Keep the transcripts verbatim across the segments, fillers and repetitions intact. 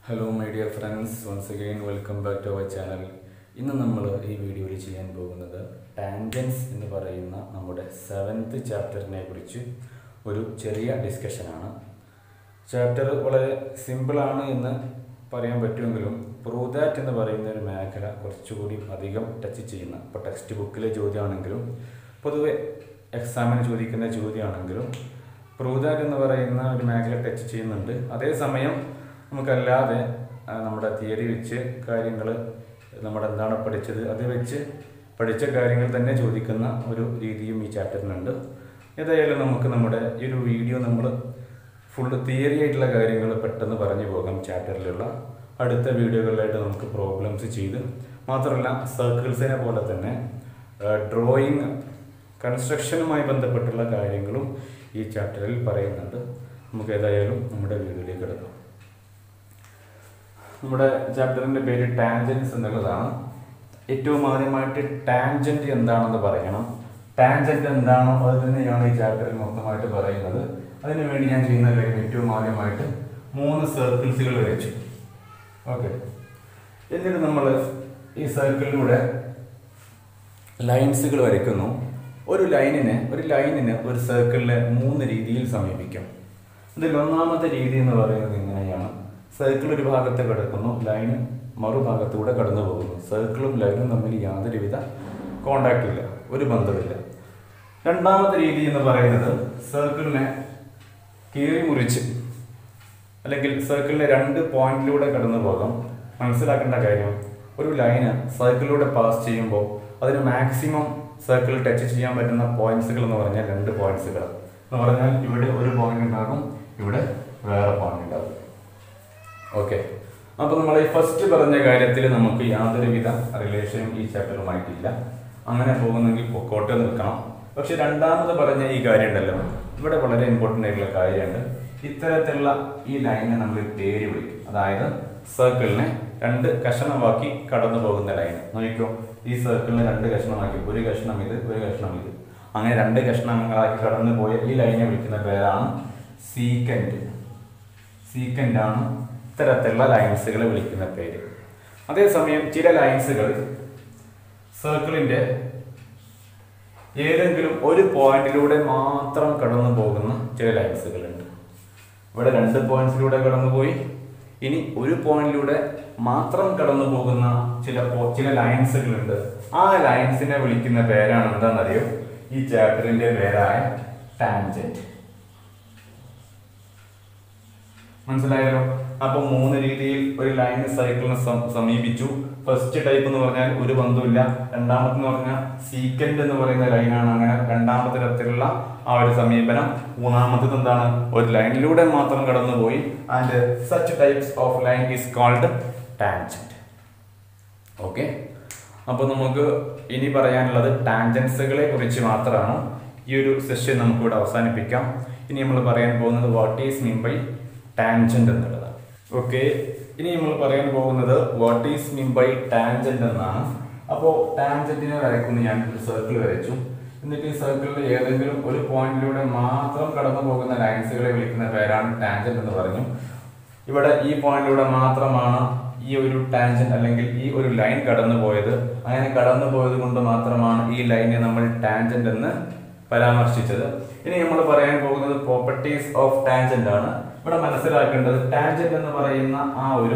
Hello my dear friends, once again welcome back to our channel. ഇന്ന് നമ്മൾ ഈ വീഡിയോയിൽ ചെയ്യാൻ പോകുന്നത് ടാൻജൻസ് എന്ന് പറയുന്ന നമ്മുടെ സെവൻത്ത് ചാപ്റ്ററിനെ കുറിച്ച് ഒരു ചെറിയ ഡിസ്കഷനാണ്. ചാപ്റ്റർ വളരെ സിമ്പിളാണ് എന്ന് പറയാൻ പറ്റുമെങ്കിലും പ്രൂവ് ദാറ്റ് എന്ന് പറയുന്ന ഒരു മേഖല കുറച്ചുകൂടി അധികം ടച്ച് ചെയ്യുന്ന, ഇപ്പോൾ ടെക്സ്റ്റ് ബുക്കിലെ ചോദ്യമാണെങ്കിലും പൊതുവെ എക്സാമിന് ചോദിക്കുന്ന ചോദ്യമാണെങ്കിലും പ്രൂവ് ദാറ്റ് എന്ന് പറയുന്ന ഒരു മേഖല ടച്ച് ചെയ്യുന്നുണ്ട്. അതേസമയം നമുക്കല്ലാതെ നമ്മുടെ തിയറി വെച്ച് കാര്യങ്ങൾ നമ്മുടെ എന്താണ് പഠിച്ചത് അത് വെച്ച് പഠിച്ച കാര്യങ്ങൾ തന്നെ ചോദിക്കുന്ന ഒരു രീതിയും ഈ ചാപ്റ്ററിനുണ്ട്. ഏതായാലും നമുക്ക് നമ്മുടെ ഈ ഒരു വീഡിയോ നമ്മൾ ഫുള്ള് തിയറി ആയിട്ടുള്ള കാര്യങ്ങൾ പെട്ടെന്ന് പറഞ്ഞു പോകാം. ചാപ്റ്ററിലുള്ള അടുത്ത വീഡിയോകളിലായിട്ട് നമുക്ക് പ്രോബ്ലംസ് ചെയ്ത്, മാത്രമല്ല സർക്കിൾസിനെ പോലെ തന്നെ ഡ്രോയിങ് കൺസ്ട്രക്ഷനുമായി ബന്ധപ്പെട്ടുള്ള കാര്യങ്ങളും ഈ ചാപ്റ്ററിൽ പറയുന്നുണ്ട്. നമുക്ക് ഏതായാലും നമ്മുടെ വീഡിയോയിലേക്ക് എടുക്കാം. നമ്മുടെ ചാപ്റ്ററിൻ്റെ പേര് ടാൻജൻസ് എന്നുള്ളതാണ്. ഏറ്റവും ആദ്യമായിട്ട് ടാൻജൻറ്റ് എന്താണെന്ന് പറയണം. ടാൻജൻറ്റ് എന്താണോ അത് തന്നെയാണ് ഈ ചാപ്റ്ററിൽ മൊത്തമായിട്ട് പറയുന്നത്. അതിനു വേണ്ടി ഞാൻ ചെയ്യുന്ന കാര്യം ഏറ്റവും ആദ്യമായിട്ട് മൂന്ന് സർക്കിൾസുകൾ വരച്ചു. ഓക്കെ, എന്നിട്ട് നമ്മൾ ഈ സർക്കിളിലൂടെ ലൈൻസുകൾ വരയ്ക്കുന്നു. ഒരു ലൈനിനെ ഒരു ലൈനിന് ഒരു സർക്കിളിനെ മൂന്ന് രീതിയിൽ സമീപിക്കാം. ഇതിൽ ഒന്നാമത്തെ രീതി എന്ന് പറയുന്നത് ഇങ്ങനെയാണ്. സർക്കിൾ ഒരു ഭാഗത്ത് കിടക്കുന്നു, ലൈന് മറുഭാഗത്തൂടെ കടന്നു പോകുന്നു. സർക്കിളും ലൈനും തമ്മിൽ യാതൊരുവിധ കോണ്ടാക്റ്റും ഇല്ല, ഒരു ബന്ധമില്ല. രണ്ടാമത്തെ രീതി എന്ന് പറയുന്നത് സർക്കിളിനെ കീറി മുറിച്ച് അല്ലെങ്കിൽ സർക്കിളിനെ രണ്ട് പോയിന്റിലൂടെ കടന്നു പോകാം. മനസ്സിലാക്കേണ്ട കാര്യം, ഒരു ലൈന് സർക്കിളിലൂടെ പാസ് ചെയ്യുമ്പോൾ അതിന് മാക്സിമം സർക്കിൾ ടച്ച് ചെയ്യാൻ പറ്റുന്ന പോയിന്റ്സുകൾ എന്ന് പറഞ്ഞാൽ രണ്ട് പോയിന്റ്സുകൾ എന്ന് പറഞ്ഞാൽ ഇവിടെ ഒരു പോയിന്റ് ഉണ്ടാകും, ഇവിടെ വേറെ പോയിന്റ് ഉണ്ടാകും. ഓക്കെ, അപ്പോൾ നമ്മൾ ഈ ഫസ്റ്റ് പറഞ്ഞ കാര്യത്തിൽ നമുക്ക് യാതൊരുവിധ റിലേഷനും ഈ ചാപ്റ്ററുമായിട്ടില്ല. അങ്ങനെ പോകുന്നെങ്കിൽ പൊക്കോട്ട് നിൽക്കണം. പക്ഷെ രണ്ടാമത് പറഞ്ഞ ഈ കാര്യം ഉണ്ടല്ലോ, ഇവിടെ വളരെ ഇമ്പോർട്ടൻ്റ് ആയിട്ടുള്ള കാര്യമുണ്ട്. ഇത്തരത്തിലുള്ള ഈ ലൈനെ നമ്മൾ പേര് വിളിക്കും. അതായത് സർക്കിളിനെ രണ്ട് കഷണമാക്കി കടന്നു പോകുന്ന ലൈൻ നോക്കിക്കോ. ഈ സർക്കിളിനെ രണ്ട് കഷ്ണമാക്കി, ഒരു കഷ്ണം ഇത്, ഒരു കഷ്ണം ഇത്, അങ്ങനെ രണ്ട് കഷ്ണങ്ങളാക്കി കടന്നു പോയ ഈ ലൈനെ വിളിക്കുന്ന പേരാണ് സീക്കൻഡ്. സീക്കൻഡ് ആണ് ഇത്തരത്തിലുള്ള ലൈൻസുകളെ വിളിക്കുന്ന പേര്. അതേസമയം ചില ലൈൻസുകൾ സർക്കിളിന്റെ ഏതെങ്കിലും ഒരു പോയിന്റിലൂടെ മാത്രം കടന്നു പോകുന്ന ചില ലൈൻസുകളുണ്ട്. ഇവിടെ രണ്ട് പോയിന്റ്സിലൂടെ കടന്നുപോയി, ഇനി ഒരു പോയിന്റിലൂടെ മാത്രം കടന്നു പോകുന്ന ചില ചില ലൈൻസുകളുണ്ട്. ആ ലൈൻസിനെ വിളിക്കുന്ന പേരാണ് എന്താണെന്നറിയോ? ഈ ചാപ്റ്ററിന്റെ പേരായ ടാൻജന്റ്. മനസ്സിലായല്ലോ? അപ്പൊ മൂന്ന് രീതിയിൽ ഒരു ലൈൻ സൈക്കിളിനെ സമീപിച്ചു. ഫസ്റ്റ് ടൈപ്പ് എന്ന് പറഞ്ഞാൽ ഒരു ബന്ധമില്ല. രണ്ടാമത്തെ എന്ന് പറഞ്ഞാൽ സീക്കൻഡ് എന്ന് പറയുന്ന ലൈനാണ്, അങ്ങനെ രണ്ടാമത്തെ തരത്തിലുള്ള ആ ഒരു സമീപനം. മൂന്നാമത്തത് എന്താണ്? ഒരു ലൈനിലൂടെ മാത്രം കടന്നുപോയി. And such types of line is called tangent. Okay, അപ്പൊ നമുക്ക് ഇനി പറയാനുള്ളത് ടാൻജൻസുകളെ കുറിച്ച് മാത്രമാണ്. ഈ ഒരു സെഷൻ നമുക്കിവിടെ അവസാനിപ്പിക്കാം. ഇനി നമ്മൾ പറയാൻ പോകുന്നത് what is mean by tangent എന്നുള്ളതാണ്. ഓക്കെ, ഇനി നമ്മൾ പറയാൻ പോകുന്നത് what is mean by tangent എന്നാണ്. അപ്പോൾ ടാൻജന്റിനെ വരയ്ക്കുന്നു. ഞാൻ ഒരു സർക്കിൾ വരച്ചു. എന്നിട്ട് ഈ സർക്കിളിൽ ഏതെങ്കിലും ഒരു പോയിന്റിലൂടെ മാത്രം കടന്നു പോകുന്ന ലൈൻസുകളെ വിളിക്കുന്ന പേരാണ് ടാൻജന്റ് എന്ന് പറഞ്ഞു. ഇവിടെ ഈ പോയിന്റിലൂടെ മാത്രമാണ് ഈ ഒരു ടാൻജന്റ് അല്ലെങ്കിൽ ഈ ഒരു ലൈൻ കടന്നു പോയത്. അങ്ങനെ കടന്നു പോയത് കൊണ്ട് മാത്രമാണ് ഈ ലൈനെ നമ്മൾ ടാൻജന്റ് എന്ന് പരാമർശിച്ചത്. ഇനി നമ്മൾ പറയാൻ പോകുന്നത് പ്രോപ്പർട്ടീസ് ഓഫ് ടാൻജന്റ് ആണ്. ഇവിടെ മനസ്സിലാക്കേണ്ടത് ടാൻജന്റ് എന്ന് പറയുന്ന ആ ഒരു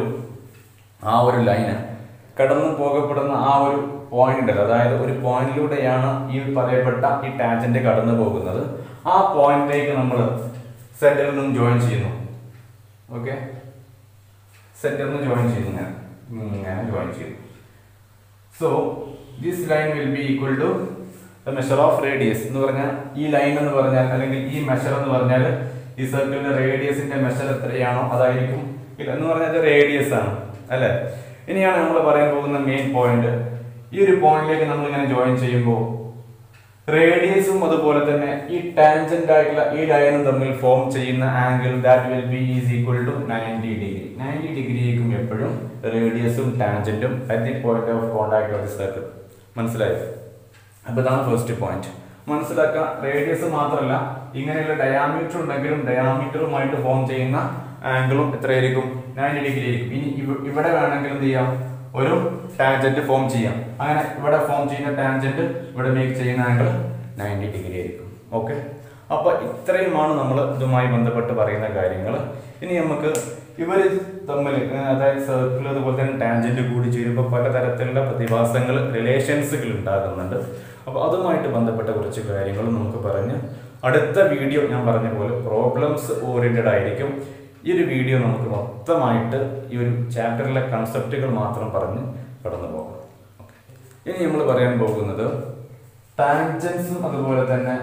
ആ ഒരു ലൈന് കടന്നു പോകപ്പെടുന്ന ആ ഒരു പോയിന്റ് ഉണ്ടല്ലോ, അതായത് ഒരു പോയിന്റിലൂടെയാണ് ഈ പറയപ്പെട്ട ഈ ടാൻജന്റ് കടന്നു പോകുന്നത്. ആ പോയിന്റിലേക്ക് നമ്മൾ സെന്ററിൽ നിന്നും ജോയിൻ ചെയ്യുന്നു. ഓക്കെ, സെന്ററിൽ നിന്ന് ജോയിൻ ചെയ്യുന്നു, ഇങ്ങനെ ജോയിൻ ചെയ്യുന്നു. So this line will be equal to the measure of radius എന്ന് പറഞ്ഞാൽ ഈ ലൈൻ എന്ന് പറഞ്ഞാൽ അല്ലെങ്കിൽ ഈ മെഷർ എന്ന് പറഞ്ഞാൽ ഈ സർക്കിളിന്റെ റേഡിയസിന്റെ മെഷർ എത്രയാണോ അതായിരിക്കും എന്ന് പറഞ്ഞാൽ റേഡിയസ് ആണ് അല്ലെ. ഇനിയാണ് നമ്മൾ പറയാൻ പോകുന്ന മെയിൻ പോയിന്റ്. ഈ ഒരു പോയിന്റിലേക്ക് നമ്മൾ ഇങ്ങനെ ജോയിൻ ചെയ്യുമ്പോൾ റേഡിയസും അതുപോലെ തന്നെ ഈ ടാൻജന്റ് ആയിട്ടുള്ള ഈ ലൈനും തമ്മിൽ ഫോം ചെയ്യുന്ന angle that will be is equal to ninety degree. Ninety ഡിഗ്രിയേക്കും എപ്പോഴും റേഡിയസും ടാൻജന്റും at the point of contact of the circle. മനസ്സിലായോ? അപ്പൊ ഇതാണ് ഫസ്റ്റ് പോയിന്റ്. മനസ്സിലാക്കുക, റേഡിയസ് മാത്രമല്ല ഇങ്ങനെയുള്ള ഡയാമീറ്റർ ഉണ്ടെങ്കിലും ഡയാമീറ്ററുമായിട്ട് ഫോം ചെയ്യുന്ന ആംഗിളും എത്രയായിരിക്കും? നയൻറ്റി ഡിഗ്രി ആയിരിക്കും. ഇനി ഇവിടെ വേണമെങ്കിൽ എന്ത് ചെയ്യാം, ഒരു ടാൻജന്റ് ഫോം ചെയ്യാം. അങ്ങനെ ഇവിടെ ഫോം ചെയ്യുന്ന ടാൻജന്റ് ഇവിടെ മേക്ക് ചെയ്യുന്ന ആംഗിൾ നയൻറ്റി ഡിഗ്രി ആയിരിക്കും. ഓക്കെ, അപ്പൊ ഇത്രയുമാണ് നമ്മൾ ഇതുമായി ബന്ധപ്പെട്ട് പറയുന്ന കാര്യങ്ങൾ. ഇനി നമുക്ക് ഇവർ തമ്മിൽ, അതായത് സർക്കിൾ അതുപോലെ തന്നെ ടാൻജന്റ് കൂടി ചേരുമ്പോൾ പലതരത്തിലുള്ള പ്രതിഭാസങ്ങൾ, റിലേഷൻസുകൾ ഉണ്ടാകുന്നുണ്ട്. അപ്പോൾ അതുമായിട്ട് ബന്ധപ്പെട്ട കുറച്ച് കാര്യങ്ങൾ നമുക്ക് പറഞ്ഞ് അടുത്ത വീഡിയോ ഞാൻ പറഞ്ഞ പോലെ പ്രോബ്ലംസ് ഓറിയന്റഡ് ആയിരിക്കും. ഈ ഒരു വീഡിയോ നമുക്ക് മൊത്തമായിട്ട് ഈ ഒരു ചാപ്റ്ററിലെ കൺസെപ്റ്റുകൾ മാത്രം പറഞ്ഞ് കടന്നു പോകാം. ഇനി നമ്മൾ പറയാൻ പോകുന്നത് ടാൻജൻസും അതുപോലെ തന്നെ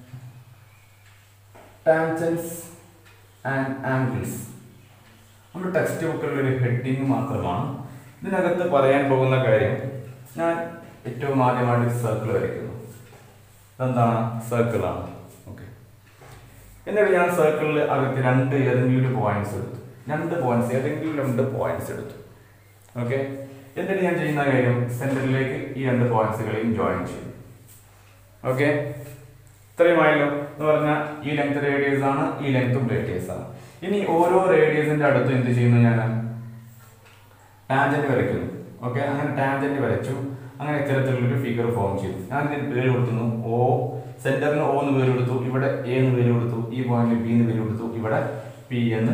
ടാൻജൻസ് ആൻഡ് ആംഗിൾസ്. നമ്മുടെ ടെക്സ്റ്റ് ബുക്കിലുള്ള ഒരു ഹെഡിങ് മാത്രമാണ്. ഇതിനകത്ത് പറയാൻ പോകുന്ന കാര്യം, ഞാൻ ഏറ്റവും ആദ്യമായിട്ട് സർക്കിൾ വരയ്ക്കുന്നു. അതെന്താണ്? സർക്കിളാണ്. ഓക്കെ, എന്നിട്ട് ഞാൻ സർക്കിളിൽ അകത്ത് രണ്ട് ഏതെങ്കിലും ഒരു പോയിന്റ്സ് എടുത്തു. രണ്ട് പോയിന്റ്സ് ഏതെങ്കിലും രണ്ട് പോയിന്റ്സ് എടുത്തു. ഓക്കെ, എന്നിട്ട് ഞാൻ ചെയ്യുന്ന കാര്യം സെന്ററിലേക്ക് ഈ രണ്ട് പോയിന്റ്സുകളെയും ജോയിൻ ചെയ്യും. ഓക്കെ, ഇത്രയുമായല്ലോ. എന്ന് പറഞ്ഞാൽ ഈ ലെങ്ത് റേഡിയസ് ആണ്, ഈ ലെങ്ത്തും റേഡിയസ് ആണ്. ഇനി ഓരോ റേഡിയസിന്റെ അടുത്ത് എന്ത് ചെയ്യുന്നു, ഞാൻ ടാൻജന്റ് വരയ്ക്കുന്നു. ഓക്കെ, അങ്ങനെ ടാൻജന്റ് വരച്ചു. അങ്ങനെ ഇത്തരത്തിലുള്ളൊരു ഫിഗർ ഫോം ചെയ്തു. ഞാൻ ഇതിന് പേര് കൊടുക്കുന്നു ഓ. സെന്ററിന് ഓ എന്ന് പേര് കൊടുത്തു, ഇവിടെ എ എന്ന് പേര് കൊടുത്തു, ഈ പോയിന്റിൽ ബി എന്ന് പേര് കൊടുത്തു, ഇവിടെ പി എന്ന്,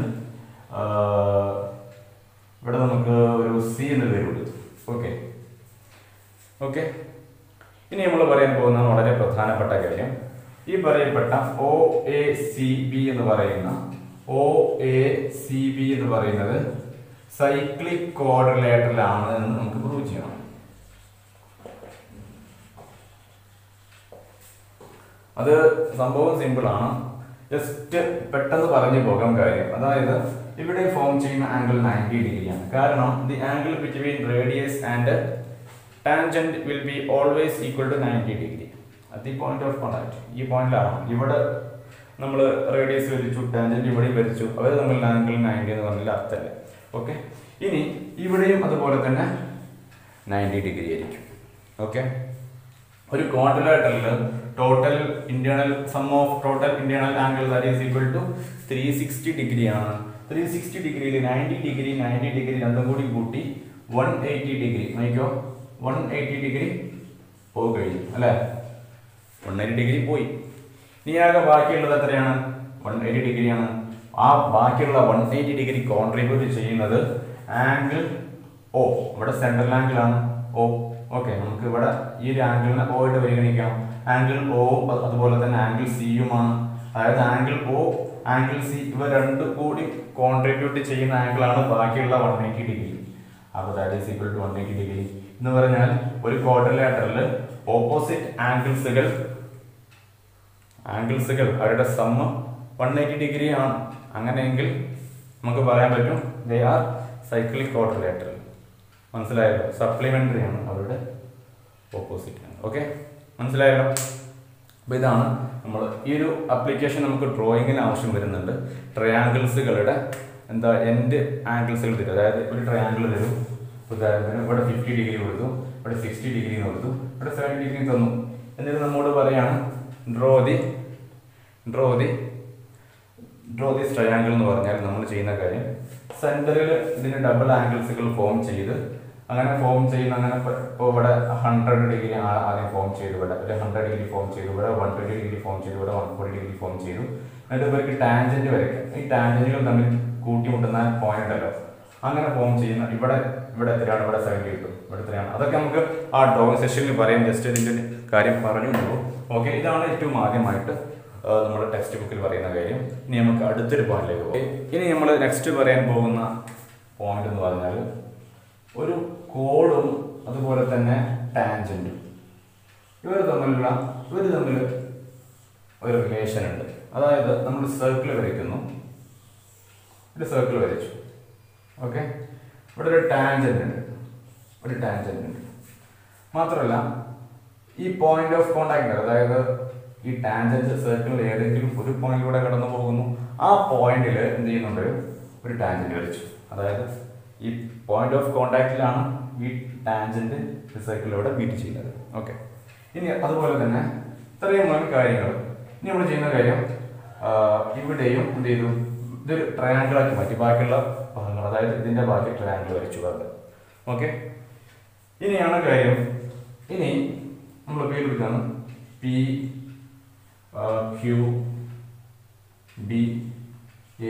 ഇവിടെ നമുക്ക് ഒരു സി എന്ന് പേര് കൊടുത്തു. ഓക്കെ ഓക്കെ ഇനി നമ്മൾ പറയാൻ പോകുന്ന വളരെ പ്രധാനപ്പെട്ട കാര്യം, ഈ പറയപ്പെട്ട ഒ എ സി ബി എന്ന് പറയുന്ന ഒ എ സി ബി എന്ന് പറയുന്നത് സൈക്ലിക് ക്വാഡ്രിലേറ്ററൽ ആണ് എന്ന് നമുക്ക് പ്രൂവ് ചെയ്യണം. അത് സംഭവം സിമ്പിൾ ആണ്. ജസ്റ്റ് പെട്ടെന്ന് പറഞ്ഞു പോകാൻ കാര്യം, അതായത് ഇവിടെ ഫോം ചെയ്യുന്ന ആംഗിൾ നയൻറ്റി ഡിഗ്രിയാണ്. കാരണം the angle between radius and tangent will be always equal to ninety degree at the point of contact. ഈ പോയിന്റിലാണ് ഇവിടെ നമ്മൾ റേഡിയസ് വരച്ചു, ടാൻജന്റ് ഇവിടെയും വരച്ചു, അവർ തമ്മിൽ ആംഗിൾ നയൻറ്റി എന്ന് പറഞ്ഞാൽ അർത്ഥമല്ല. ഓക്കെ, ഇനി ഇവിടെയും അതുപോലെ തന്നെ നയൻറ്റി ഡിഗ്രി ആയിരിക്കും. ഓക്കെ, ഒരു ക്വാഡ്രിലേറ്ററിൽ total internal sum of total internal angle that is equal to three sixty degree ആണ്. ത്രീ സിക്സ്റ്റി ഡിഗ്രിയിൽ നയൻറ്റി ഡിഗ്രി നയൻറ്റി ഡിഗ്രി രണ്ടും കൂടി കൂട്ടി വൺ എയ്റ്റി ഡിഗ്രി നോക്കിയോ, വൺ എയ്റ്റി ഡിഗ്രി പോയി കഴിഞ്ഞു അല്ലേ, വൺ എയ്റ്റി ഡിഗ്രി പോയി. ഇനി ആകെ ബാക്കിയുള്ളത് എത്രയാണ്? വൺ എയ്റ്റി ഡിഗ്രിയാണ്. ആ ബാക്കിയുള്ള വൺ എയ്റ്റി ഡിഗ്രി കോൺട്രിബ്യൂട്ട് ചെയ്യുന്നത് ആംഗിൾ ഓ, ഇവിടെ സെൻട്രൽ ആംഗിൾ ആണ് ഓ. ഓക്കെ, നമുക്ക് ഇവിടെ ഈ ഒരു ആംഗിളിനെ ഓ ആയിട്ട് പരിഗണിക്കാം. ആംഗിൾ ഓ അതുപോലെ തന്നെ ആംഗിൾ സിയുമാണ്. അതായത് ആംഗിൾ ഒ ആംഗിൾ സി ഇവ രണ്ടും കൂടി കോൺട്രിബ്യൂട്ട് ചെയ്യുന്ന ആംഗിളാണ് ബാക്കിയുള്ള വൺ എയ്റ്റി ഡിഗ്രി. അപ്പോൾ that is equal to one eighty degree എന്ന് പറഞ്ഞാൽ ഒരു ക്വാഡ്രിലേറ്ററിൽ ഓപ്പോസിറ്റ് ആംഗിൾസുകൾ ആംഗിൾസുകൾ അവരുടെ സമ്മ് വൺ എയ്റ്റി ഡിഗ്രി ആണ്. അങ്ങനെയെങ്കിൽ നമുക്ക് പറയാൻ പറ്റും ദേ ആർ സൈക്ലിക് ക്വാഡ്രിലേറ്ററൽ. മനസ്സിലായല്ലോ? സപ്ലിമെന്ററി ആണ് അവരുടെ ഓപ്പോസിറ്റ് ആണ്. ഓക്കെ, മനസ്സിലായല്ലോ? അപ്പോൾ ഇതാണ് നമ്മൾ ഈ ഒരു ആപ്ലിക്കേഷൻ നമുക്ക് ഡ്രോയിങ്ങിന് ആവശ്യം വരുന്നുണ്ട്. ട്രയാങ്കിൾസുകളുടെ എന്താ എൻഡ് ആംഗിൾസുകൾ തരും. അതായത് ഒരു ട്രയാങ്കിൾ തരും, ഉദാഹരണത്തിന് ഇവിടെ ഫിഫ്റ്റി ഡിഗ്രി കൊടുത്തു, ഇവിടെ സിക്സ്റ്റി ഡിഗ്രി കൊടുത്തു, ഇവിടെ സെവൻറ്റി ഡിഗ്രി തന്നു. എന്നിട്ട് നമ്മോട് പറയാണ് draw the draw the draw this triangle എന്ന് പറഞ്ഞാൽ നമ്മൾ ചെയ്യുന്ന കാര്യം സെന്ററിൽ ഇതിന് ഡബിൾ ആംഗിൾസുകൾ ഫോം ചെയ്ത് അങ്ങനെ ഫോം ചെയ്യുന്ന അങ്ങനെ ഇപ്പോൾ ഇവിടെ ഹൺഡ്രഡ് ഡിഗ്രി ആദ്യം ഫോം ചെയ്തു, ഇവിടെ ഒരു ഹൺഡ്രഡ് ഡിഗ്രി ഫോം ചെയ്തു, ഇവിടെ വൺ ട്വൻറ്റി ഡിഗ്രി ഫോം ചെയ്തു, ഇവിടെ വൺ ഫോർട്ടി ഡിഗ്രി ഫോം ചെയ്തു. എന്നിട്ട് ഇവർക്ക് ടാൻജന്റ് വരയ്ക്കാം. ഈ ടാൻജന്റുകൾ തമ്മിൽ കൂട്ടിമുട്ടുന്ന പോയിന്റ് ഉണ്ടല്ലോ, അങ്ങനെ ഫോം ചെയ്യുന്ന ഇവിടെ ഇവിടെ എത്രയാണ്, ഇവിടെ സെവൻറ്റി കിട്ടും, ഇവിടെ എത്രയാണ്, അതൊക്കെ നമുക്ക് ആ ഡ്രോയിങ് സെഷനിൽ പറയാം. ജസ്റ്റ് ഇതിൻ്റെ കാര്യം പറഞ്ഞു പോകും. ഓക്കെ, ഇതാണ് ഏറ്റവും ആദ്യമായിട്ട് നമ്മുടെ ടെക്സ്റ്റ് ബുക്കിൽ പറയുന്ന കാര്യം. ഇനി നമുക്ക് അടുത്തൊരു പോയിന്റിലേക്ക് പോകും. ഇനി നമ്മൾ നെക്സ്റ്റ് പറയാൻ പോകുന്ന പോയിന്റ് എന്ന് പറഞ്ഞാൽ ഒരു കോഡും അതുപോലെ തന്നെ ടാൻജന്റും ഇവർ തമ്മിലുള്ള ഇവർ തമ്മിൽ ഒരു റിലേഷൻ ഉണ്ട്. അതായത് നമ്മൾ സർക്കിൾ വരയ്ക്കുന്നു, ഒരു സർക്കിൾ വരച്ചു. ഓക്കെ, ഇവിടെ ഒരു ടാൻജന്റ് ഉണ്ട്, ഒരു ടാൻജന്റ് ഉണ്ട്. മാത്രമല്ല ഈ പോയിന്റ് ഓഫ് കോണ്ടാക്ട്, അതായത് ഈ ടാൻജന്റ് സർക്കിളിൽ ഏതെങ്കിലും ഒരു പോയിന്റിലൂടെ കടന്നു പോകുന്നു, ആ പോയിന്റിൽ എന്ത് ചെയ്യുന്നുണ്ട്, ഒരു ടാൻജന്റ് വരച്ചു. അതായത് ഈ പോയിന്റ് ഓഫ് കോണ്ടാക്റ്റിലാണ് ഈ ടാൻജന്റ് സർക്കിളിലൂടെ മീറ്റ് ചെയ്യുന്നത്. ഓക്കെ, ഇനി അതുപോലെ തന്നെ ഇത്രയും കാര്യങ്ങൾ. ഇനി നമ്മൾ ചെയ്യുന്ന കാര്യം ഇവിടെയും എന്ത് ചെയ്തു, ഇതൊരു ട്രയാങ്കിളാക്കി മാറ്റി, ബാക്കിയുള്ള ഭാഗങ്ങൾ ഭാഗങ്ങൾ, അതായത് ഇതിന്റെ ബാക്കി ട്രയാങ്കിൾ വരച്ചു അത്. ഓക്കെ, ഇനിയാണ് കാര്യം. ഇനി നമ്മൾ പേര് കൊടുക്കുകയാണ് P Q B A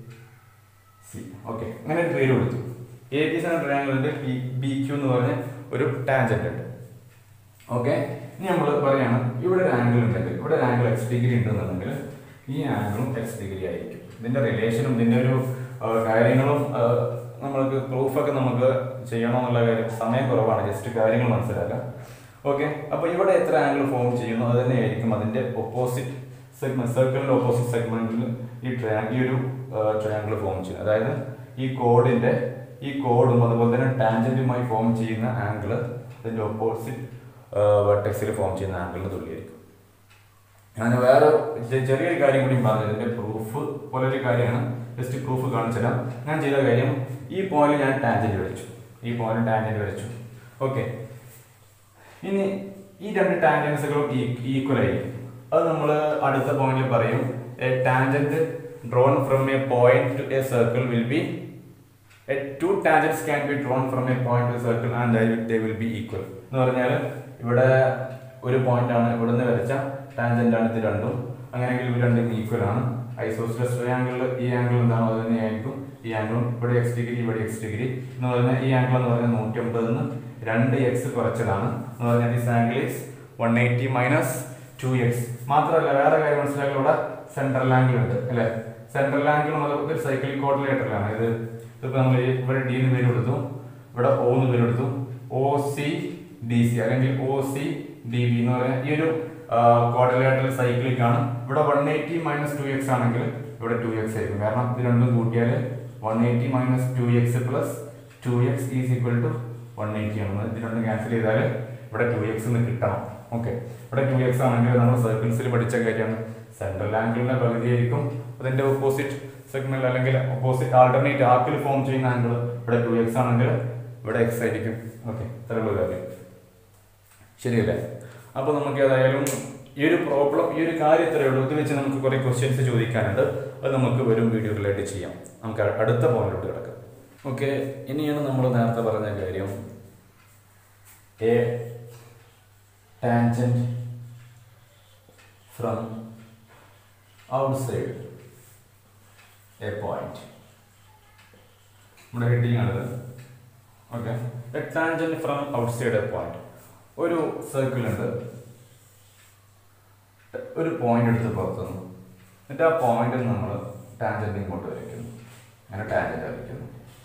C. Okay, അങ്ങനെ ഒരു പേര് കൊടുത്തു. എ ബി സി എന്ന ട്രയാങ്കിൾ ഉണ്ട്, പി ബി ക്യു എന്ന് പറഞ്ഞ ഒരു ടാൻജന്റ് ഉണ്ട്. ഓക്കെ, ഇനി നമ്മൾ പറയാണ് ഇവിടെ ഒരു ആംഗിൾ ഉണ്ടെങ്കിൽ, ഇവിടെ ഒരു ആംഗിൾ എക്സ് ഡിഗ്രി ഉണ്ടെന്നുണ്ടെങ്കിൽ ഈ ആംഗിളും എക്സ് ഡിഗ്രി ആയിരിക്കും. ഇതിന്റെ റിലേഷനും ഇതിന്റെ ഒരു കാര്യങ്ങളും നമ്മൾക്ക് പ്രൂഫൊക്കെ നമുക്ക് ചെയ്യണമെന്നുള്ള കാര്യം സമയം കുറവാണ്, ജസ്റ്റ് കാര്യങ്ങൾ മനസ്സിലാക്കാം. ഓക്കെ, അപ്പൊ ഇവിടെ എത്ര ആംഗിൾ ഫോം ചെയ്യുന്നു അത് തന്നെയായിരിക്കും അതിന്റെ ഓപ്പോസിറ്റ് സെഗ്മെന്റ്, സർക്കിളിന്റെ ഓപ്പോസിറ്റ് സെഗ്മെന്റിൽ ഈ ട്രയാ ഈ ഒരു ട്രയാങ്കിൾ ഫോം ചെയ്യുന്നത്. അതായത് ഈ കോഡിന്റെ ഈ കോഡും അതുപോലെ തന്നെ ടാൻജന്റുമായി ഫോം ചെയ്യുന്ന ആംഗിൾ അതിന്റെ ഓപ്പോസിറ്റ് വെർട്ടെക്സിൽ ഫോം ചെയ്യുന്ന ആംഗിളിന് തുല്യമായിരിക്കും. ഞാൻ വേറെ ചെറിയൊരു കാര്യം കൂടി പറഞ്ഞു, ഇതിന്റെ പ്രൂഫ് പോലെ ഒരു കാര്യമാണ്, ജസ്റ്റ് പ്രൂഫ് കാണിച്ചുതരാം. ഞാൻ ചെയ്ത കാര്യം, ഈ പോയിന്റ് ഞാൻ ടാൻജന്റ് വരച്ചു, ഈ പോയിന്റ് ടാൻജന്റ് വരച്ചു. ഓക്കെ, ഇനി ഈ രണ്ട് ടാൻജൻസുകളും ഈക്വൽ ആയിരിക്കും. അത് നമ്മൾ അടുത്ത പോയിന്റിൽ പറയും, a tangent drawn from a point to a circle will be a two tangents can be drawn from a point to circle and they will be equal. എന്ന് പറഞ്ഞാൽ ഇവിടെ ഒരു പോയിന്റ് ആണ്, ഇവിടെ നിന്ന് വരച്ച ടാൻജന്റ് ആണ് ഇത് രണ്ടും, അങ്ങനെയെങ്കിൽ ഇവ രണ്ടും ഈക്വൽ ആണ്. ഐസോസെലസ് ട്രയാങ്കിളിൽ ഈ ആംഗിൾ എന്താണോ അത് തന്നെയായിരിക്കും ഈ ആംഗിളും. ഇവിടെ എക്സ് ഡിഗ്രി ഇവിടെ എക്സ് ഡിഗ്രി എന്ന് പറഞ്ഞാൽ ഈ ആംഗിൾ എന്ന് പറഞ്ഞാൽ നൂറ്റി അമ്പതിന്ന് രണ്ട് എക്സ് കുറച്ചതാണ് എന്ന് പറഞ്ഞാൽ this angle is one eighty minus two x. മാത്രമല്ല വേറെ കാര്യം മനസ്സിലാക്കി, ഇവിടെ സെൻട്രൽ ആംഗിൾ ഉണ്ട് അല്ലെ. സെൻട്രൽ ആംഗിൾ നമുക്ക് ഒരു സൈക്ലിക് കോർഡിനേറ്ററിലാണ്. ഇത് ഇതിപ്പോ നമ്മൾ ഇവിടെ ഡി എന്ന് പേര് കൊടുത്തു, ഇവിടെ ഒ എന്ന് പേര് കൊടുത്തു, ഒ സി ഡി സി അല്ലെങ്കിൽ ഒ സി ഡി ബി എന്ന് പറഞ്ഞാൽ ഈ ഒരു ക്വാഡ്രിലാറ്ററൽ സൈക്ലിക് ആണ്. ഇവിടെ one eighty minus two x ആണെങ്കിൽ ഇവിടെ ടു എക്സ് ആയിരിക്കും, കാരണം ഇത് രണ്ടും കൂട്ടിയാൽ one eighty minus two x plus two x is equal to one eighty ആണ്. ഇത് രണ്ടും ക്യാൻസൽ ചെയ്താൽ ഇവിടെ ടു എക്സ് എന്ന് കിട്ടണം. ഓക്കെ, ഇവിടെ ടു എക്സ് ആണെങ്കിൽ നമ്മൾ സർക്കിൾസിൽ പഠിച്ച കാര്യമാണ്, സെൻട്രൽ ആംഗിളിന്റെ പകുതിയായിരിക്കും അതിന്റെ ഓപ്പോസിറ്റ് സെഗ്മെന്റ് അല്ലെങ്കിൽ ഓപ്പോസിറ്റ് ആൾട്ടർനേറ്റ് ആർക്കിൽ ഫോം ചെയ്യുന്ന ആംഗിൾ. ഇവിടെ ടു എക്സ് ആണെങ്കിൽ ഇവിടെ എക്സ് ആയിരിക്കും. ഓക്കെ, ഇത്രയുള്ള കാര്യം ശരിയല്ലേ? അപ്പൊ നമുക്ക് ഏതായാലും ഈ ഒരു പ്രോബ്ലം ഈ ഒരു കാര്യം ഇത്രയേ ഉള്ളൂ. ഇത് വെച്ച് നമുക്ക് കുറെ ക്വസ്റ്റ്യൻസ് ചോദിക്കാനുണ്ട്, അത് നമുക്ക് വരും വീഡിയോകളായിട്ട് ചെയ്യാം. നമുക്ക് അടുത്ത പോയിന്റിലോട്ട് കിടക്കാം. ഓക്കെ, ഇനിയാണ് നമ്മൾ നേരത്തെ പറഞ്ഞ കാര്യം, a tangent from outside a point. നമ്മുടെ ഹെഡിങ് ആണിത്. Okay, a tangent from outside a point. ഒരു സർക്കിൾ ഉണ്ട്, ഒരു പോയിന്റ് എടുത്ത് പുറത്തുനിന്ന്, എന്നിട്ട് ആ പോയിന്റിൽ നമ്മൾ ടാൻജന്റ് ഇങ്ങോട്ട് വരയ്ക്കുന്നു, അങ്ങനെ ടാൻജന്റ് വരയ്ക്കുന്നു.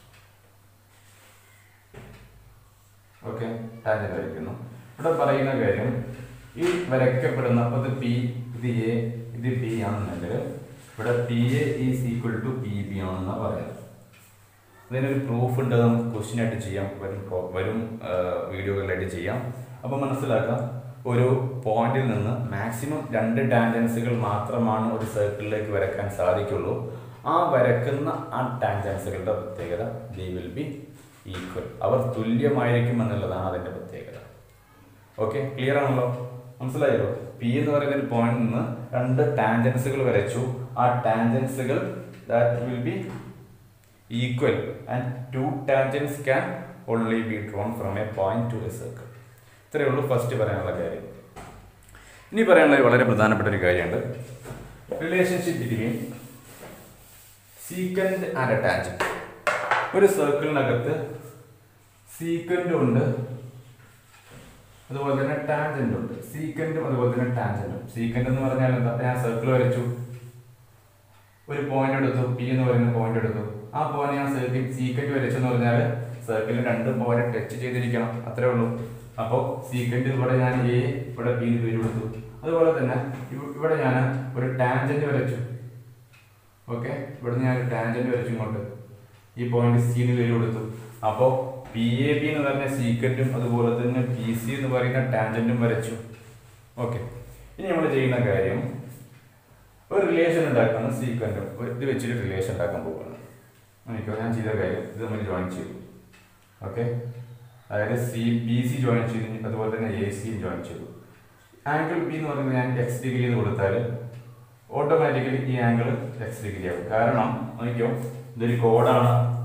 ഓക്കെ, ടാൻജന്റ് വരയ്ക്കുന്നു. ഇവിടെ പറയുന്ന കാര്യം, ഈ വരയ്ക്കപ്പെടുന്ന അപ്പൊ ഇത് പി, ഇത് എ, ഇത് ബി ആണെന്നുണ്ടെങ്കിൽ ഇവിടെ P A is equal to P B ആണെന്നാണ് പറയുന്നത്. അതിനൊരു പ്രൂഫ് ഉണ്ട്, നമുക്ക് ക്വസ്റ്റ്യൻ ആയിട്ട് ചെയ്യാം, വരും വരും വീഡിയോകളിലായിട്ട് ചെയ്യാം. അപ്പോൾ മനസ്സിലാക്കാം, ഒരു പോയിന്റിൽ നിന്ന് മാക്സിമം രണ്ട് ടാൻജൻസുകൾ മാത്രമാണ് ഒരു സർക്കിളിലേക്ക് വരയ്ക്കാൻ സാധിക്കുള്ളൂ. ആ വരക്കുന്ന ആ ടാൻജൻസുകളുടെ പ്രത്യേകത ദേ വിൽ ബി ഈക്വൽ, അവർ തുല്യമായിരിക്കും എന്നുള്ളതാണ് അതിൻ്റെ പ്രത്യേകത. ഓക്കെ, ക്ലിയർ ആണല്ലോ, മനസ്സിലായല്ലോ? പി എന്ന് പറയുന്ന ഒരു പോയിന്റിൽ നിന്ന് രണ്ട് ടാൻജൻസുകൾ വരച്ചു, ആ ടാൻജൻസുകൾ that will be equal and two tangents can only be drawn from a point to a circle. ഇത്രയേ ഉള്ളൂ ഫസ്റ്റ് പറയാനുള്ള കാര്യം. ഇനി പറയാനുള്ള വളരെ പ്രധാനപ്പെട്ട ഒരു കാര്യമുണ്ട്, relationship between secant and a tangent. ഒരു സർക്കിളിനകത്ത് സീക്കൻഡും ഉണ്ട്, അതുപോലെ തന്നെ ടാൻജന്റും ഉണ്ട്. സീക്കൻഡും അതുപോലെ തന്നെ ടാൻജന്റും. സീക്കൻഡ് എന്ന് പറഞ്ഞാൽ എന്താ? ഞാൻ സർക്കിൾ വരച്ചു, ഒരു പോയിന്റ് എടുത്തു, പി എന്ന് പറയുന്ന പോയിന്റ് എടുത്തു, ആ പോയിന്റ് ഞാൻ സർക്കിൾ സീക്കൻഡ് വരച്ചെന്ന് പറഞ്ഞാൽ സർക്കിളിൽ രണ്ട് പോയിന്റ് ടച്ച് ചെയ്തിരിക്കണം, അത്രേ ഉള്ളൂ. അപ്പോൾ സീക്കൻഡ് ഇവിടെ ഞാൻ എ, ഇവിടെ ബി എന്ന് പേര് കൊടുത്തു. അതുപോലെ തന്നെ ഇവിടെ ഞാൻ ഒരു ടാൻജന്റ് വരച്ചു. ഓക്കെ, ഇവിടെ ഞാൻ ഒരു ടാൻജന്റ് വരച്ചു ഇങ്ങോട്ട്, ഈ പോയിന്റ് സി എന്ന് പേര് കൊടുത്തു. അപ്പോൾ പി എ ബി എന്ന് പറഞ്ഞ സീക്കൻഡും അതുപോലെ തന്നെ പി സി എന്ന് പറയുന്ന ടാൻജന്റും വരച്ചു. ഓക്കെ, ഇനി നമ്മൾ ചെയ്യുന്ന കാര്യം, ഒരു റിലേഷൻ ഉണ്ടാക്കണം. സീക്കൻഡും ഇത് വെച്ചിട്ട് റിലേഷൻ ഉണ്ടാക്കാൻ പോവുകയാണ്. എനിക്കോ ഞാൻ ചെയ്ത കാര്യം ഇത് നമ്മൾ ജോയിൻ ചെയ്തു. ഓക്കെ, അതായത് സി ബി സി ജോയിൻ ചെയ്തു, അതുപോലെ തന്നെ എ സിയും ജോയിൻ ചെയ്തു. ആംഗിൾ ബി എന്ന് പറയുന്നത് ഞാൻ എക്സ് ഡിഗ്രി എന്ന് കൊടുത്താൽ ഓട്ടോമാറ്റിക്കലി ഈ ആംഗിൾ എക്സ് ഡിഗ്രി ആകും. കാരണം നോക്കിയോ, ഇതൊരു കോഡാണ്,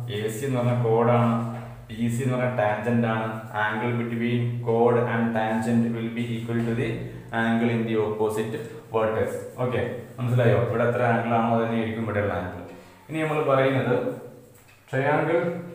എ സി എന്ന് പറഞ്ഞ കോഡാണ്, പി സി എന്ന് പറഞ്ഞ ടാൻജന്റ് ആണ്. ആംഗിൾ ബിറ്റ്വീൻ കോഡ് and tangent will be equal to the angle in the opposite vertex. Okay, മനസ്സിലായോ? ഇവിടെ എത്ര ആംഗിൾ ആണോ അത് തന്നെയായിരിക്കും ഇവിടെയുള്ള ആംഗിൾ. ഇനി നമ്മൾ പറയുന്നത് triangle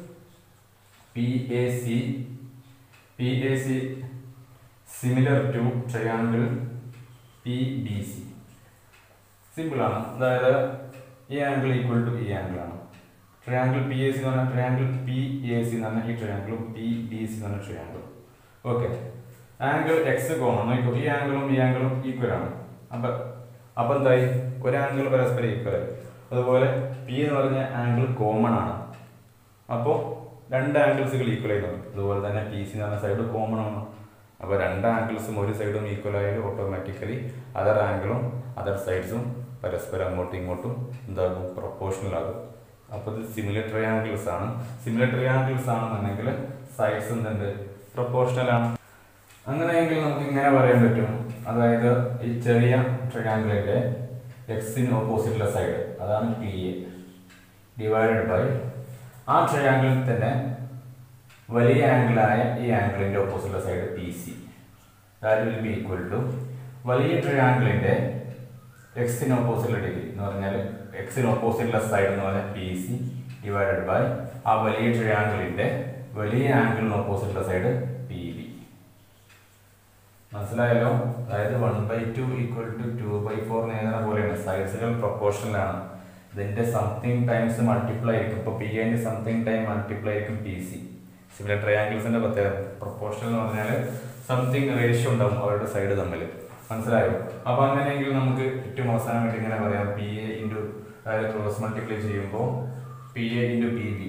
P A C P A C similar to triangle P B C. Simple ആണ്. അതായത് ഈ ആംഗിൾ ഈക്വൽ ടു ഈ ആംഗിൾ ആണ്. ട്രയാംഗിൾ പി എ സി എന്ന് പറഞ്ഞാൽ ട്രയാംഗിൾ പി എ സി എന്ന് പറഞ്ഞാൽ ഈ ട്രയാംഗിളും പി ബി സി എന്ന് പറഞ്ഞ ട്രയാംഗിളും. ഓക്കെ, ആംഗിൾ എക്സ് കോമൺ നോക്കൂ, ഈ ആംഗിളും ഈ ആംഗിളും ഈക്വൽ ആണ്. അപ്പൊ അപ്പൊ എന്തായി? ഒരു ആംഗിൾ പരസ്പരം ഈക്വൽ ആയി. അതുപോലെ പി എന്ന് പറഞ്ഞ ആംഗിൾ കോമൺ ആണ്. അപ്പോൾ രണ്ട് ആംഗിൾസുകൾ ഈക്വൽ ആയി തോന്നും. അതുപോലെ തന്നെ പി സി എന്ന് പറഞ്ഞ സൈഡ് കോമൺ ആണ്. അപ്പോൾ രണ്ട് ആംഗിൾസും ഒരു സൈഡും ഈക്വൽ ആയാലും ഓട്ടോമാറ്റിക്കലി അതർ ആംഗിളും അതർ സൈഡ്സും പരസ്പരം അങ്ങോട്ടും ഇങ്ങോട്ടും എന്താകും? പ്രൊപ്പോർഷണൽ ആകും. അപ്പോൾ ഇത് സിമിലർ ട്രയാംഗിൾസ് ആണ്. സിമിലർ ട്രയാംഗിൾസ് ആണെന്നുണ്ടെങ്കിൽ സൈഡ്സ് എന്തുണ്ട്? പ്രൊപ്പോർഷണൽ ആണ്. അങ്ങനെയെങ്കിൽ നമുക്ക് ഇങ്ങനെ പറയാൻ പറ്റും. അതായത് ഈ ചെറിയ ട്രയാംഗിളിന്റെ എക്സിന് ഓപ്പോസിറ്റുള്ള സൈഡ് അതാണ് പി എ ഡിവൈഡഡ് ബൈ ആ ട്രയാംഗിളിൽ തന്നെ വലിയ ആംഗിളായ ഈ ആംഗിളിന്റെ ഓപ്പോസിറ്റുള്ള side P C. That will be equal to വലിയ ട്രയാംഗിളിന്റെ എക്സിന് ഓപ്പോസിറ്റുള്ള ഡിഗ്രി എന്ന് പറഞ്ഞാൽ എക്സിന് ഓപ്പോസിറ്റുള്ള സൈഡ് എന്ന് പറഞ്ഞാൽ പി സി ഡിവൈഡഡ് ബൈ ആ വലിയ ട്രയാംഗിളിന്റെ വലിയ ആംഗിളിന് ഓപ്പോസിറ്റുള്ള സൈഡ് പി ബി. മനസ്സിലായല്ലോ? അതായത് one by two equal to two by four എഴുതുന്ന പോലെയാണ്. സൈഡ്സുകൾ പ്രൊപ്പോർഷണൽ ആണ്. ഇതിന്റെ സംതിങ് ടൈംസ് മൾട്ടിപ്ലൈ ആയിരിക്കും. ഇപ്പോൾ പി എന്റെ സംതിങ് ടൈം മൾട്ടിപ്ലൈ ആയിരിക്കും പി സി. സിമിലർ ട്രയാംഗിൾസിന്റെ പ്രത്യേകത പ്രൊപ്പോർഷണൽ എന്ന് പറഞ്ഞാൽ സംതിങ് റേഷ്യോ ഉണ്ടാവും അവരുടെ സൈഡ് തമ്മിൽ. മനസ്സിലായോ? അപ്പൊ അങ്ങനെയെങ്കിൽ നമുക്ക് ഏറ്റവും അവസാനമായിട്ട് ഇങ്ങനെ പറയാം, പി എ ഇൻറ്റു അതായത് ക്രോസ് മൾട്ടിപ്ലൈ ചെയ്യുമ്പോൾ P A into P B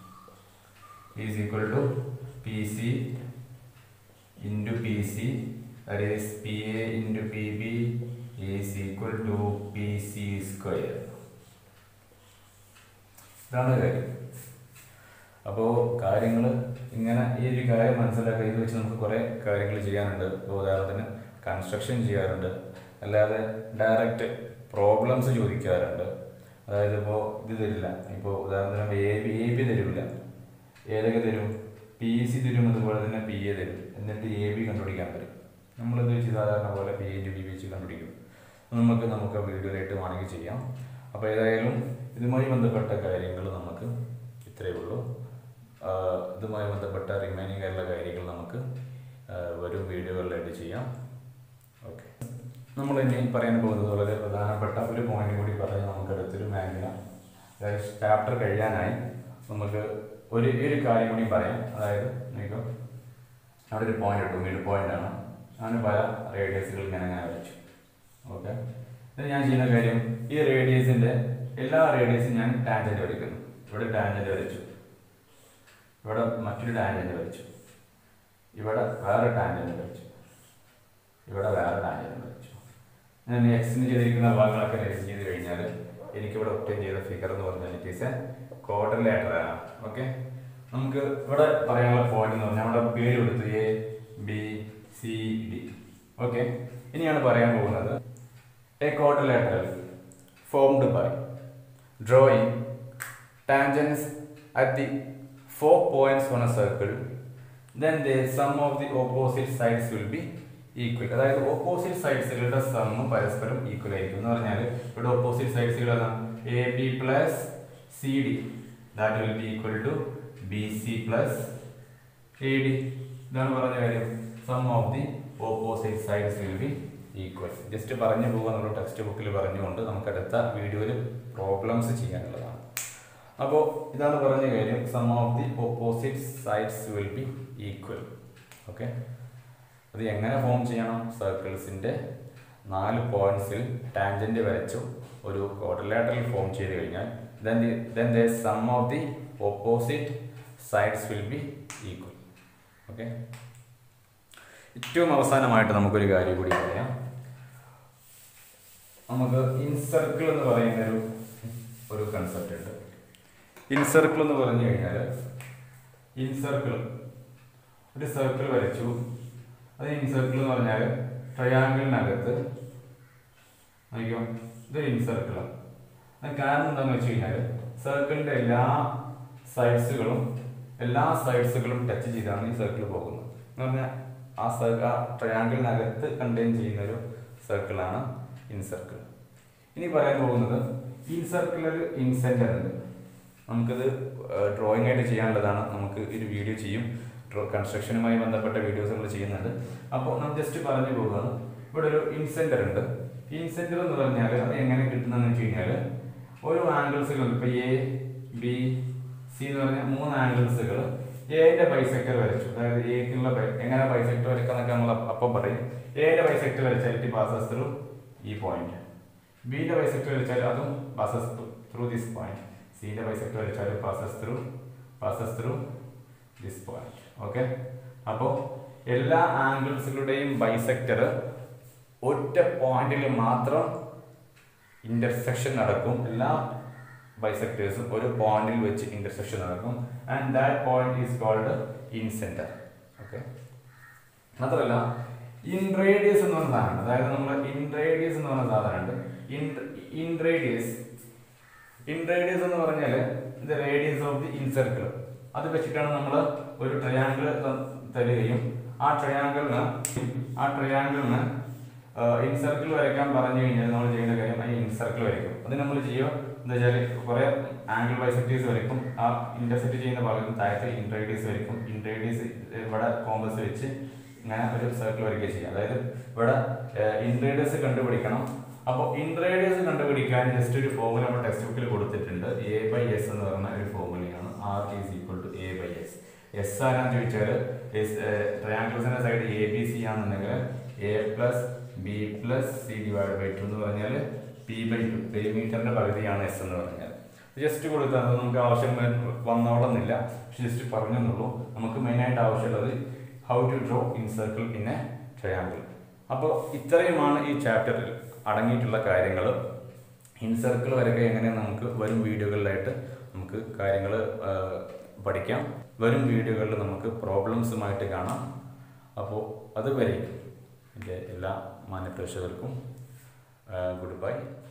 is equal to P C into P C. That is P A into P B is equal to P C square. ഇതാണ് കാര്യം. അപ്പോൾ കാര്യങ്ങൾ ഇങ്ങനെ ഈ ഒരു കാര്യം മനസ്സിലാക്കുക. ഇത് വെച്ച് നമുക്ക് കുറേ കാര്യങ്ങൾ ചെയ്യാനുണ്ട്. ഇപ്പോൾ ഉദാഹരണത്തിന് കൺസ്ട്രക്ഷൻ ചെയ്യാറുണ്ട്, അല്ലാതെ ഡയറക്റ്റ് പ്രോബ്ലംസ് ചോദിക്കാറുണ്ട്. അതായത് ഇപ്പോൾ ഇത് തരില്ല. ഇപ്പോൾ ഉദാഹരണത്തിന് എ ബി എ ബി തരില്ല. ഏതൊക്കെ തരും? പി സി തരും, അതുപോലെ തന്നെ പി എ തരും. എന്നിട്ട് എ ബി കണ്ടുപിടിക്കാൻ പറ്റും. നമ്മളിത് വെച്ച് സാധാരണ പോലെ പി എ ബി വെച്ച് കണ്ടുപിടിക്കും. നമുക്ക് നമുക്ക് വീഡിയോയിലായിട്ട് വേണമെങ്കിൽ ചെയ്യാം. അപ്പോൾ ഏതായാലും ഇതുമായി ബന്ധപ്പെട്ട കാര്യങ്ങൾ നമുക്ക് ഇത്രയേ ഉള്ളൂ. ഇതുമായി ബന്ധപ്പെട്ട റിമൈനിങ് ആയിട്ടുള്ള കാര്യങ്ങൾ നമുക്ക് വരും വീഡിയോകളിലായിട്ട് ചെയ്യാം. ഓക്കെ, നമ്മൾ ഇനി പറയാൻ പോകുന്നത് വളരെ പ്രധാനപ്പെട്ട ഒരു പോയിന്റ് കൂടി പറഞ്ഞ് നമുക്ക് അടുത്തൊരു മേഖല ചാപ്റ്റർ കഴിയാനായി നമുക്ക് ഒരു ഈ ഒരു കാര്യം കൂടി പറയാം. അതായത് നിങ്ങൾക്ക് അവിടെ ഒരു പോയിന്റ് ഇട്ടു, മിഡ് പോയിന്റ് ആണ്. ഞാൻ പല റേഡിയസുകൾ ഞാൻ അങ്ങനെ വരച്ചു. ഓക്കെ, ഇത് ഞാൻ ചെയ്യുന്ന കാര്യം ഈ റേഡിയസിന്റെ എല്ലാ റേഡിയസും ഞാൻ ടാൻജന്റ് വരയ്ക്കുന്നു. ഇവിടെ ടാൻജന്റ് വരച്ചു, ഇവിടെ മറ്റൊരു ടാൻജന്റ് വരച്ചു, ഇവിടെ വേറെ ടാൻജന്റ് വരച്ചു, ഇവിടെ വേറെ ടാൻജന്റ് വരച്ചു. ഞാൻ എക്സിന് ചെയ്തിരിക്കുന്ന ഭാഗങ്ങളൊക്കെ രജിസ്റ്റർ ചെയ്ത് കഴിഞ്ഞാൽ എനിക്കിവിടെ ഒപ്റ്റൈൻ ചെയ്ത ഫിഗർ എന്ന് പറഞ്ഞാൽ ഇറ്റ് ഈസ് എ ക്വാഡ്രിലേറ്ററൽ ആണ്. ഓക്കെ, നമുക്ക് ഇവിടെ പറയാനുള്ള പോയിന്റ് എന്ന് പറഞ്ഞാൽ നമ്മുടെ പേര് കൊടുത്തു A B C D. Okay, ഇനിയാണ് പറയാൻ പോകുന്നത് a quadrilateral formed by drawing tangents at the four points on a circle, then the sum of the opposite sides will be equal. അതായത് ഓപ്പോസിറ്റ് സൈഡ്സുകളുടെ സം പരസ്പരം ഈക്വൽ ആയിരിക്കും എന്ന് പറഞ്ഞാൽ ഇവിടെ ഓപ്പോസിറ്റ് സൈഡ്സുകൾ A B plus C D that will be equal to B C plus A D. ഇതാണ് പറഞ്ഞ കാര്യം. Sum of the opposite sides will be equal. Just പറഞ്ഞു പോകുക, നമ്മുടെ ടെക്സ്റ്റ് ബുക്കിൽ പറഞ്ഞുകൊണ്ട് നമുക്ക് അടുത്ത വീഡിയോയിൽ പ്രോബ്ലംസ് ചെയ്യാനുള്ളതാണ്. അപ്പോൾ ഇതാണ് പറഞ്ഞ കാര്യം, sum of the opposite sides will be equal. Okay, അത് എങ്ങനെ ഫോം ചെയ്യണം? സർക്കിൾസിൻ്റെ നാല് പോയിന്റ്സിൽ ടാൻജന്റ് വരച്ചു ഒരു ക്വാഡ്രിലേറ്ററൽ ഫോം ചെയ്ത് കഴിഞ്ഞാൽ then the then the sum of the opposite sides will be equal. Okay, ഏറ്റവും അവസാനമായിട്ട് നമുക്കൊരു കാര്യം കൂടി പറയാം. നമുക്ക് ഇൻസർക്കിൾ എന്ന് പറയുന്ന ഒരു ഒരു കൺസെപ്റ്റ് ഉണ്ട്. ഇൻസർക്കിൾ എന്ന് പറഞ്ഞു കഴിഞ്ഞാൽ ഇൻസർക്കിൾ ഒരു സർക്കിൾ വരച്ചു. അത് ഇൻസർക്കിൾ എന്ന് പറഞ്ഞാൽ ട്രയാങ്കിളിനകത്ത് നോക്കിയോ, ഇതൊരു ഇൻസർക്കിളാണ്. അത് കാരണം എന്താണെന്ന് വെച്ച് കഴിഞ്ഞാൽ സർക്കിളിൻ്റെ എല്ലാ സൈഡ്സുകളും എല്ലാ സൈഡ്സുകളും ടച്ച് ചെയ്താണ് ഈ സർക്കിൾ പോകുന്നത്. എന്ന് പറഞ്ഞാൽ ആ സർ ആ ട്രയാങ്കിളിനകത്ത് കണ്ടെയ്ൻ ചെയ്യുന്ന ഒരു സർക്കിളാണ് ഇൻസർക്കിൾ. ഇനി പറയാൻ പോകുന്നത് ഇൻസർക്കിളിൽ ഇൻസെന്റർ ഉണ്ട്. നമുക്കിത് ഡ്രോയിങ് ആയിട്ട് ചെയ്യാനുള്ളതാണ്. നമുക്ക് ഒരു വീഡിയോ ചെയ്യും, കൺസ്ട്രക്ഷനുമായി ബന്ധപ്പെട്ട വീഡിയോസ് നമ്മൾ ചെയ്യുന്നുണ്ട്. അപ്പോൾ നമ്മൾ ജസ്റ്റ് പറഞ്ഞു പോകുകയാണ്. ഇവിടെ ഒരു ഇൻസെന്റർ ഉണ്ട്. ഈ ഇൻസെന്റർ എന്ന് പറഞ്ഞാൽ അത് എങ്ങനെ കിട്ടുന്നതെന്ന് വെച്ച് കഴിഞ്ഞാൽ ഓരോ ആംഗിൾസുകൾ ഇപ്പോൾ എ ബി സി എന്ന് പറഞ്ഞാൽ മൂന്ന് ആംഗിൾസുകൾ എന്റെ ബൈസെക്ടർ വരച്ചു. അതായത് എക്കുള്ള എങ്ങനെ ബൈസെക്ടർ വരക്കാന്നൊക്കെ നമ്മൾ അപ്പം പറയും. എന്റെ ബൈസെക്ടർ വരച്ചാൽ ഇറ്റ് പാസസ് ത്രൂ ഈ പോയിന്റ്. ബിന്റെ ബൈസെക്ടർ വരച്ചാൽ അതും പാസസ് ത്രൂ ദിസ് പോയിന്റ്. സിന്റെ ബൈസെക്ടർ വരച്ചാൽ passes through passes through this point. Okay, അപ്പോൾ എല്ലാ ആംഗിൾസുകളുടെയും ബൈസെക്ടർ ഒറ്റ പോയിന്റിൽ മാത്രം ഇന്റർസെക്ഷൻ നടക്കും. എല്ലാ ബൈസെക്ടേഴ്സും ഒരു പോയിന്റിൽ വെച്ച് ഇന്റർസെക്ഷൻ നടക്കും. And that point is called incenter. Okay, മാത്രമല്ല ഇൻറേഡിയസ് എന്ന് പറഞ്ഞ സാധനമുണ്ട്. അതായത് നമ്മൾ ഇൻറേഡിയസ് എന്ന് പറഞ്ഞ സാധനമുണ്ട്. ഇൻറേഡിയസ് ഇൻറേഡിയസ് എന്ന് പറഞ്ഞാൽ ഇത് റേഡിയസ് ഓഫ് ദി ഇൻസർക്കിൾ. അത് വെച്ചിട്ടാണ് നമ്മൾ ഒരു ട്രയാങ്കിൾ തരികയും ആ ട്രയാങ്കിളിന് ആ ട്രയാങ്കിളിന് ഇൻസർക്കിൾ വരയ്ക്കാൻ പറഞ്ഞു കഴിഞ്ഞാൽ നമ്മൾ ചെയ്യുന്ന കാര്യം ഈ ഇൻസർക്കിൾ വരയ്ക്കും. അത് നമ്മൾ ചെയ്യുക എന്താ വെച്ചാൽ കുറെ ആംഗിൾ ബൈസെക്ടേഴ്സ് വരയ്ക്കും. ആ ഇന്റർസെക്ട് ചെയ്യുന്ന ഭാഗത്ത് താഴത്ത് ഇൻറേഡിയസ് വരയ്ക്കും. ഇൻറേഡിയസ് ഇവിടെ കോമ്പസ് വെച്ച് ഇങ്ങനെ ഒരു സർക്കിൾ വരയ്ക്കുക ചെയ്യുക. അതായത് ഇവിടെ ഇൻറേഡിയസ് കണ്ടുപിടിക്കണം. അപ്പോൾ ഇൻറേഡിയസ് കണ്ടുപിടിക്കാൻ ജസ്റ്റ് ഒരു ഫോർമുല നമ്മുടെ ടെക്സ്റ്റ് ബുക്കിൽ കൊടുത്തിട്ടുണ്ട്. എ ബൈ എസ് എന്ന് പറഞ്ഞ ഒരു ഫോർമുലയാണ്. R is equal to A by S. S ആരാന്ന് ചോദിച്ചാൽ ട്രയാങ്കിൾസിന്റെ സൈഡ് എ ബി സി ആണെന്നുണ്ടെങ്കിൽ A plus B plus C divide by two എന്ന് പറഞ്ഞാൽ പി ബൈ ടു പെരിമീറ്ററിന്റെ പകുതിയാണ് എസ് എന്ന് പറഞ്ഞാൽ. ജസ്റ്റ് കൊടുത്താൽ നമുക്ക് ആവശ്യം വന്നോളന്നില്ല, പക്ഷെ ജസ്റ്റ് പറഞ്ഞെന്നുള്ളൂ. നമുക്ക് മെയിനായിട്ട് ആവശ്യമുള്ളത് how to draw in circle in a triangle. അപ്പോൾ ഇത്രയുമാണ് ഈ ചാപ്റ്ററിൽ അടങ്ങിയിട്ടുള്ള കാര്യങ്ങൾ. ഇൻ സർക്കിൾ വരയ്ക്കുക എങ്ങനെ നമുക്ക് വരും വീഡിയോകളിലായിട്ട് നമുക്ക് കാര്യങ്ങൾ പഠിക്കാം. വരും വീഡിയോകളിൽ നമുക്ക് പ്രോബ്ലംസുമായിട്ട് കാണാം. അപ്പോൾ അതുവരെ എൻ്റെ എല്ലാ മാന്യപ്രേക്ഷകർക്കും ഗുഡ് ബൈ.